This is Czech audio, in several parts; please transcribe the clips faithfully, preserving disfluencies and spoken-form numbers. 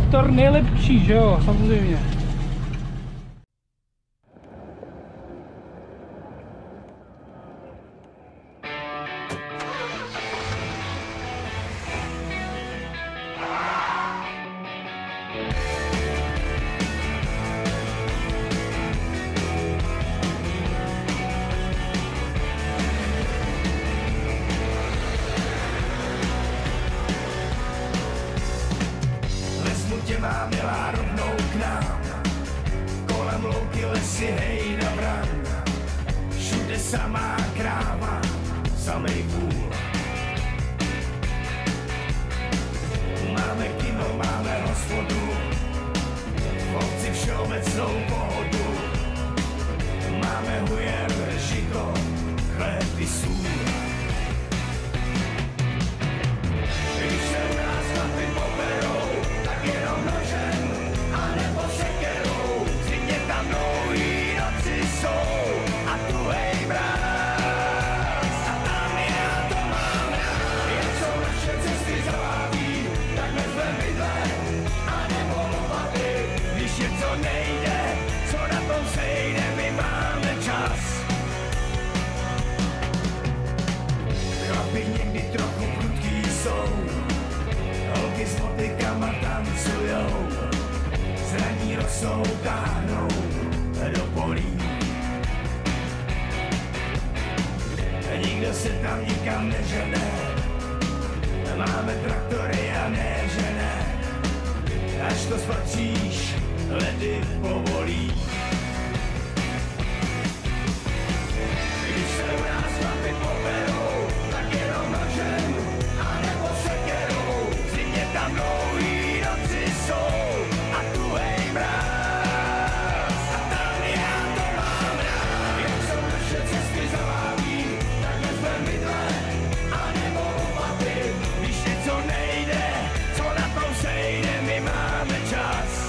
traktor nejlepší, že jo, samozřejmě. Tě má milá rovnou k nám, kolem louky lesy hejna bran, všude samá kráva, samej vůl. Máme kino, máme hospodu, v obci všeobecnou pohodu, máme hujer, žito, chléb i sůl. Když se u nás chlapi poberou, tak jenom nožem, anebo sekerou, zimně tam dlouhý noci jsou a tuhej mráz. A tam já to mám rád, jen jsou naše cesty zaváví, tak vezmem vidle, anebo lopaty. Když něco nejde, co na tom sejde, my máme čas. Chlapi někdy trochu prudký jsou, holky s motykama tancujou, zraní rosou, táhnou do polí. Nikdo se tam nikam nežene, máme traktory a ne žene, až to spatříš, ledy povolí. Když se u nás chlapi poberou, tak jenom nožem, anebo sekerou, zimně tam dlouhý noci jsou a tuhej mráz. A tam já to mám rád, jak jsou naše cesty zaváví, tak vezmem vidle, anebo lopaty. Když něco nejde, co na tom sejde, my máme čas.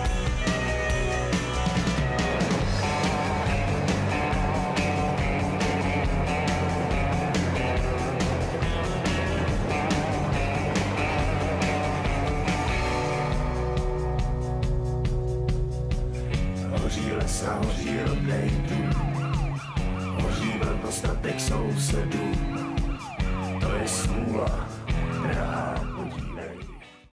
Hoří lesa, hoří rodnej dům, hoří velkostatek sousedů, to je smůla, která